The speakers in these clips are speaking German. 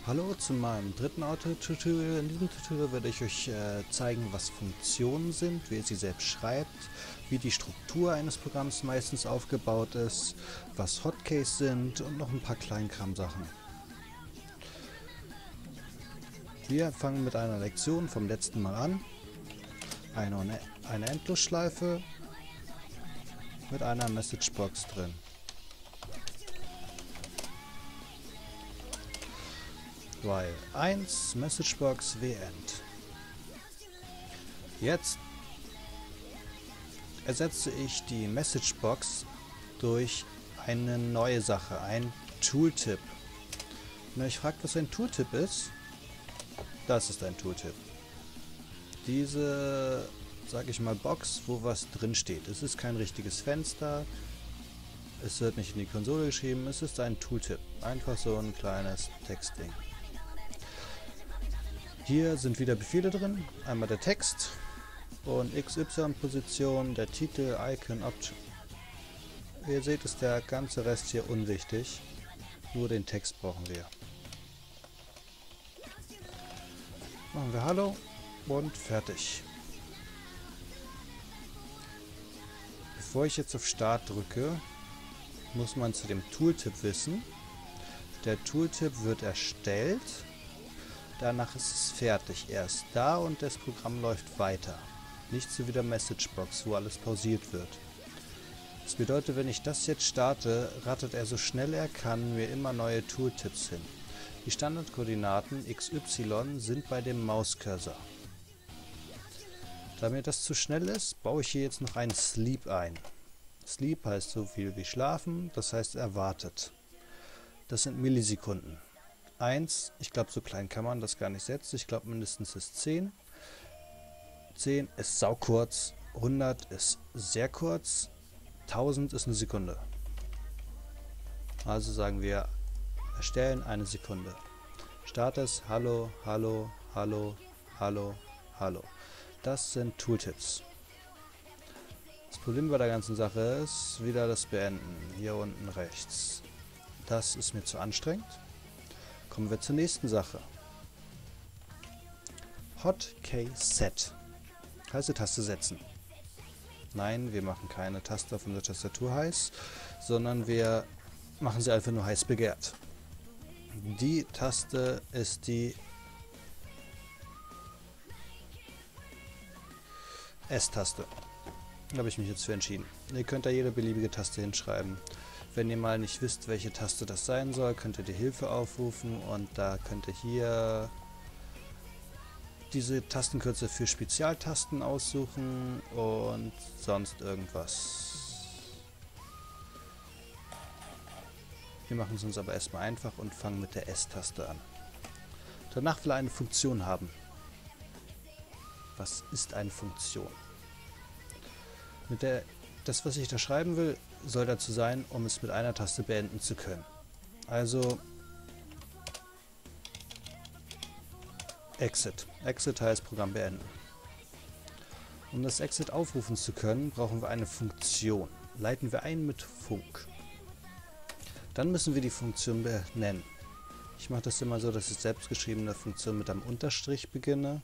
Hallo zu meinem dritten Auto-Tutorial. In diesem Tutorial werde ich euch zeigen, was Funktionen sind, wie ihr sie selbst schreibt, wie die Struktur eines Programms meistens aufgebaut ist, was Hotkeys sind und noch ein paar Kleinkram-Sachen. Wir fangen mit einer Lektion vom letzten Mal an. Eine Endlosschleife mit einer Messagebox drin. Weil 1 Messagebox end. Jetzt ersetze ich die Messagebox durch eine neue Sache, ein Tooltip. Wenn ihr euch fragt, was ein Tooltip ist, das ist ein Tooltip. Diese, sage ich mal, Box, wo was drin steht. Es ist kein richtiges Fenster, es wird nicht in die Konsole geschrieben, es ist ein Tooltip. Einfach so ein kleines Textding. Hier sind wieder Befehle drin, einmal der Text und XY-Position, der Titel, Icon, Option. Wie ihr seht, ist der ganze Rest hier unwichtig, nur den Text brauchen wir. Machen wir Hallo und fertig. Bevor ich jetzt auf Start drücke, muss man zu dem Tooltip wissen. Der Tooltip wird erstellt. Danach ist es fertig. Er ist da und das Programm läuft weiter. Nicht so wie der Messagebox, wo alles pausiert wird. Das bedeutet, wenn ich das jetzt starte, rattert er so schnell er kann mir immer neue Tooltips hin. Die Standardkoordinaten XY sind bei dem Mauscursor. Da mir das zu schnell ist, baue ich hier jetzt noch einen Sleep ein. Sleep heißt so viel wie schlafen, das heißt er wartet. Das sind Millisekunden. 1, ich glaube, so klein kann man das gar nicht setzen. Ich glaube, mindestens ist 10. 10 ist saukurz. 100 ist sehr kurz. 1000 ist eine Sekunde. Also sagen wir, erstellen eine Sekunde. Start es, Hallo, Hallo, Hallo, Hallo, Hallo. Das sind Tooltips. Das Problem bei der ganzen Sache ist wieder das Beenden. Hier unten rechts. Das ist mir zu anstrengend. Kommen wir zur nächsten Sache. Hotkey Set. Heiße Taste setzen. Nein, wir machen keine Taste auf unserer Tastatur heiß, sondern wir machen sie einfach nur heiß begehrt. Die Taste ist die S-Taste. Da habe ich mich jetzt für entschieden. Ihr könnt da jede beliebige Taste hinschreiben. Wenn ihr mal nicht wisst, welche Taste das sein soll, könnt ihr die Hilfe aufrufen und da könnt ihr hier diese Tastenkürzel für Spezialtasten aussuchen und sonst irgendwas. Wir machen es uns aber erstmal einfach und fangen mit der S-Taste an. Danach will er eine Funktion haben. Was ist eine Funktion? Das, was ich da schreiben will, soll dazu sein, um es mit einer Taste beenden zu können. Also Exit. Exit heißt Programm beenden. Um das Exit aufrufen zu können, brauchen wir eine Funktion. Leiten wir ein mit Func. Dann müssen wir die Funktion benennen. Ich mache das immer so, dass ich selbstgeschriebene Funktion mit einem Unterstrich beginne.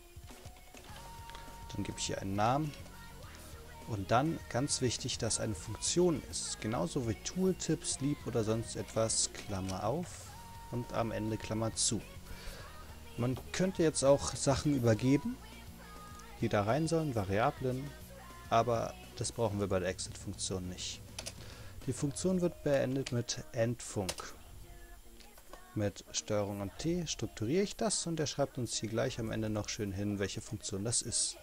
Dann gebe ich hier einen Namen. Und dann, ganz wichtig, dass eine Funktion ist. Genauso wie Tooltip, Sleep oder sonst etwas, Klammer auf und am Ende Klammer zu. Man könnte jetzt auch Sachen übergeben, die da rein sollen, Variablen, aber das brauchen wir bei der Exit-Funktion nicht. Die Funktion wird beendet mit Endfunc. Mit Steuerung und T strukturiere ich das und er schreibt uns hier gleich am Ende noch schön hin, welche Funktion das ist.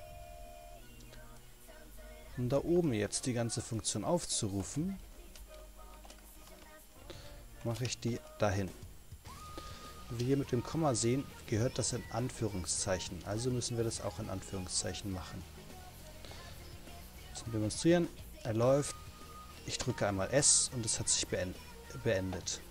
Um da oben jetzt die ganze Funktion aufzurufen, mache ich die dahin. Wie wir hier mit dem Komma sehen, gehört das in Anführungszeichen. Also müssen wir das auch in Anführungszeichen machen. Zum Demonstrieren, er läuft, ich drücke einmal S und es hat sich beendet.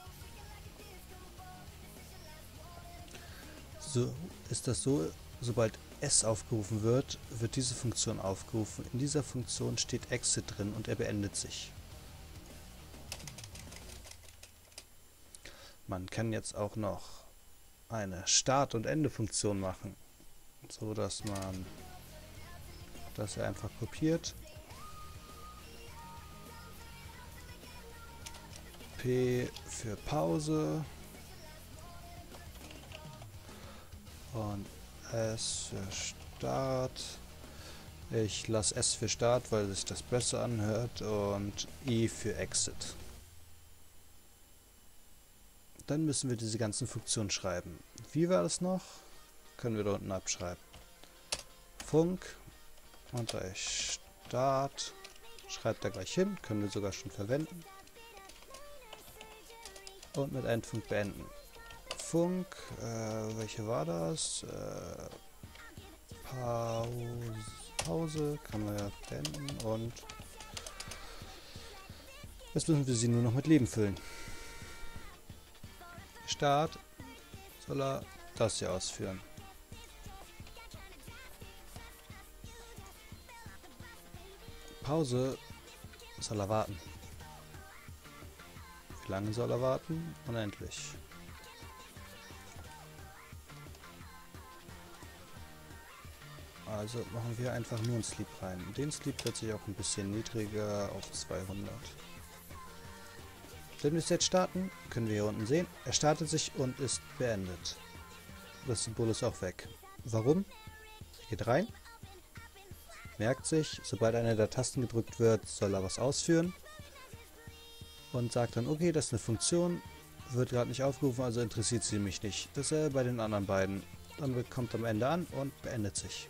So ist das so, sobald S aufgerufen wird, wird diese Funktion aufgerufen. In dieser Funktion steht Exit drin und er beendet sich. Man kann jetzt auch noch eine Start- und Ende-Funktion machen, so dass man das hier einfach kopiert. P für Pause und S für Start. Ich lasse S für Start, weil sich das besser anhört, und I für Exit. Dann müssen wir diese ganzen Funktionen schreiben. Wie war das noch? Können wir da unten abschreiben. Func und Start. Schreibt da gleich hin, können wir sogar schon verwenden. Und mit Endfunc beenden. Func, welche war das? Pause kann man ja beenden, und jetzt müssen wir sie nur noch mit Leben füllen. Start soll er das hier ausführen. Pause soll er warten. Wie lange soll er warten? Unendlich. Also machen wir einfach nur einen Sleep rein. Den Sleep wird sich auch ein bisschen niedriger auf 200. Wenn wir es jetzt starten, können wir hier unten sehen, er startet sich und ist beendet. Das Symbol ist auch weg. Warum? Geht rein, merkt sich, sobald eine der Tasten gedrückt wird, soll er was ausführen und sagt dann, okay, das ist eine Funktion, wird gerade nicht aufgerufen, also interessiert sie mich nicht. Dasselbe bei den anderen beiden. Dann kommt am Ende an und beendet sich.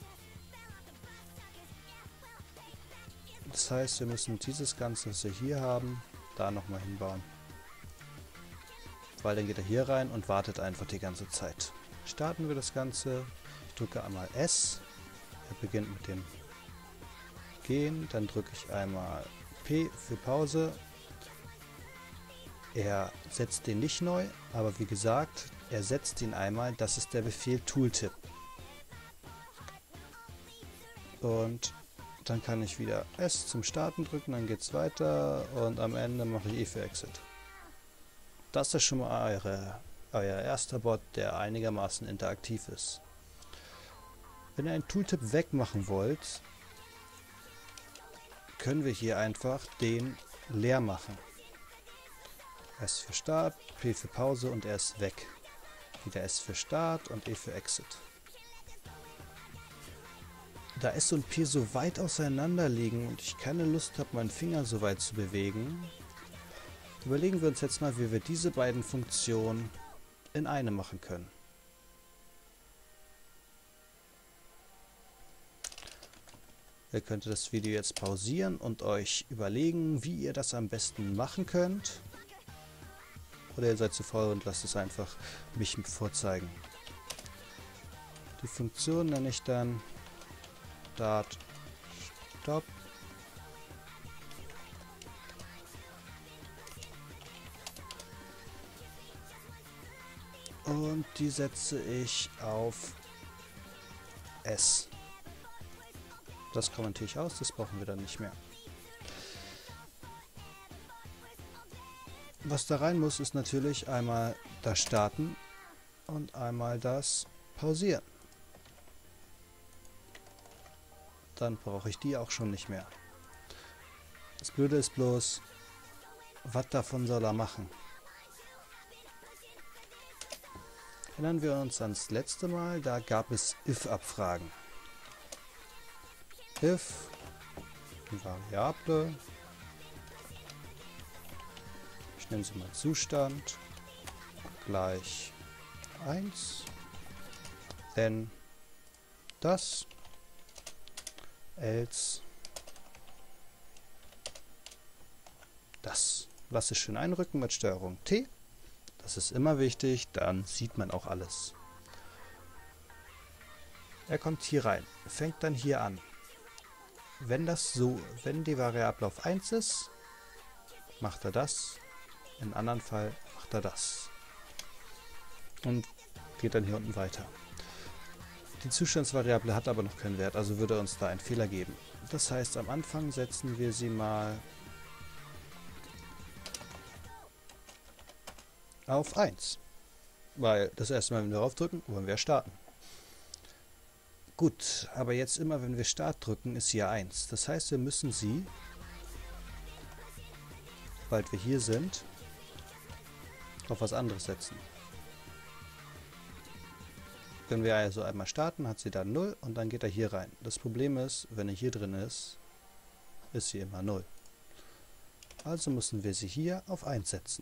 Das heißt, wir müssen dieses Ganze, was wir hier haben, da nochmal hinbauen. Weil dann geht er hier rein und wartet einfach die ganze Zeit. Starten wir das Ganze. Ich drücke einmal S. Er beginnt mit dem Gehen. Dann drücke ich einmal P für Pause. Er setzt den nicht neu, aber wie gesagt, er setzt ihn einmal. Das ist der Befehl Tooltip. Und dann kann ich wieder S zum Starten drücken, dann geht es weiter und am Ende mache ich E für Exit. Das ist schon mal euer erster Bot, der einigermaßen interaktiv ist. Wenn ihr einen Tooltip wegmachen wollt, können wir hier einfach den leer machen. S für Start, P für Pause und er ist weg. Wieder S für Start und E für Exit. Da S und P so weit auseinander liegen und ich keine Lust habe, meinen Finger so weit zu bewegen, überlegen wir uns jetzt mal, wie wir diese beiden Funktionen in eine machen können. Ihr könnt das Video jetzt pausieren und euch überlegen, wie ihr das am besten machen könnt. Oder ihr seid zu faul und lasst es einfach mich vorzeigen. Die Funktion nenne ich dann Start, Stop. Und die setze ich auf S. Das kommentiere ich aus, das brauchen wir dann nicht mehr. Was da rein muss, ist natürlich einmal das Starten und einmal das Pausieren. Dann brauche ich die auch schon nicht mehr. Das Blöde ist bloß, was davon soll er machen? Erinnern wir uns ans letzte Mal, da gab es if-Abfragen. If, eine Variable, ich nenne sie mal Zustand, gleich 1, then das, else das. Lass es schön einrücken mit Steuerung T. Das ist immer wichtig, dann sieht man auch alles. Er kommt hier rein, fängt dann hier an. Wenn die Variable auf 1 ist, macht er das. Im anderen Fall macht er das. Und geht dann hier unten weiter. Die Zustandsvariable hat aber noch keinen Wert, also würde uns da ein Fehler geben. Das heißt, am Anfang setzen wir sie mal auf 1. Weil das erste Mal, wenn wir draufdrücken, wollen wir starten. Gut, aber jetzt immer, wenn wir Start drücken, ist hier 1. Das heißt, wir müssen sie, sobald wir hier sind, auf was anderes setzen. Wenn wir also einmal starten, hat sie dann 0 und dann geht er hier rein. Das Problem ist, wenn er hier drin ist, ist sie immer 0. Also müssen wir sie hier auf 1 setzen.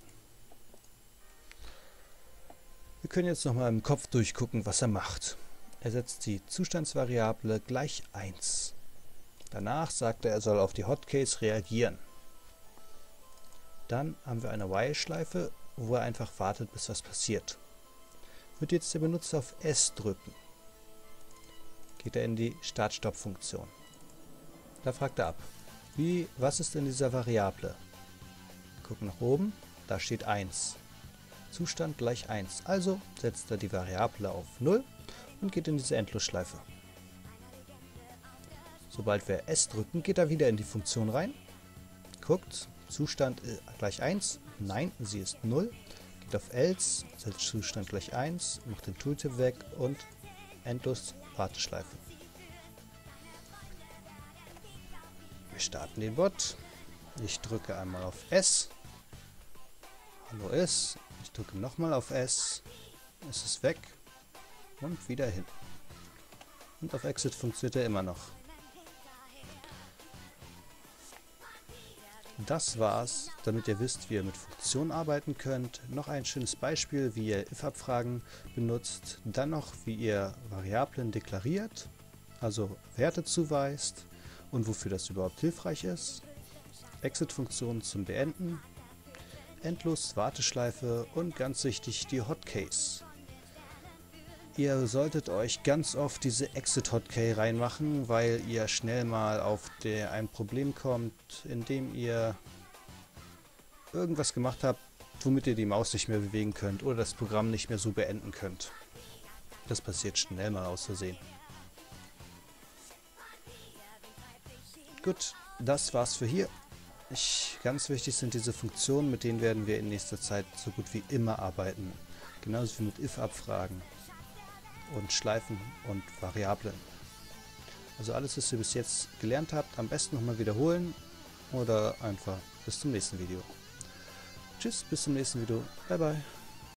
Wir können jetzt nochmal im Kopf durchgucken, was er macht. Er setzt die Zustandsvariable gleich 1. Danach sagt er soll auf die Hotcase reagieren. Dann haben wir eine While-Schleife, wo er einfach wartet, bis was passiert. Wird jetzt der Benutzer auf S drücken, geht er in die Start-Stopp-Funktion. Da fragt er ab, was ist in dieser Variable? Gucken nach oben, da steht 1. Zustand gleich 1. Also setzt er die Variable auf 0 und geht in diese Endlosschleife. Sobald wir S drücken, geht er wieder in die Funktion rein. Guckt, Zustand gleich 1. Nein, sie ist 0. Geht auf Else, setzt Zustand gleich 1, macht den Tooltip weg und endlos Warteschleife. Wir starten den Bot. Ich drücke einmal auf S. Hallo S. Ich drücke nochmal auf S. Es ist weg. Und wieder hin. Und auf Exit funktioniert er immer noch. Das war's, damit ihr wisst, wie ihr mit Funktionen arbeiten könnt. Noch ein schönes Beispiel, wie ihr if-Abfragen benutzt. Dann noch, wie ihr Variablen deklariert, also Werte zuweist und wofür das überhaupt hilfreich ist. Exit-Funktionen zum Beenden. Endlos Warteschleife und ganz wichtig die Hotcase. Ihr solltet euch ganz oft diese Exit-Hotkey reinmachen, weil ihr schnell mal auf ein Problem kommt, in dem ihr irgendwas gemacht habt, womit ihr die Maus nicht mehr bewegen könnt oder das Programm nicht mehr so beenden könnt. Das passiert schnell mal aus Versehen. Gut, das war's für hier. Ganz wichtig sind diese Funktionen, mit denen werden wir in nächster Zeit so gut wie immer arbeiten. Genauso wie mit if-Abfragen und Schleifen und Variablen. Also alles, was ihr bis jetzt gelernt habt, am besten nochmal wiederholen oder einfach bis zum nächsten Video. Tschüss, bis zum nächsten Video. Bye bye.